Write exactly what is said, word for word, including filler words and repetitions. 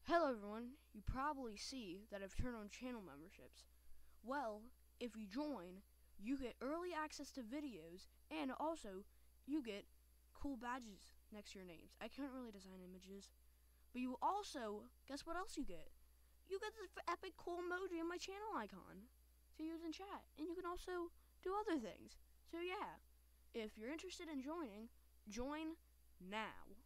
Hello everyone, you probably see that I've turned on channel memberships. Well, if you join, you get early access to videos and also you get cool badges next to your names. I couldn't really design images, but you also, guess what else you get? You get this epic cool emoji in my channel icon to use in chat, and you can also do other things. So yeah, if you're interested in joining, join now.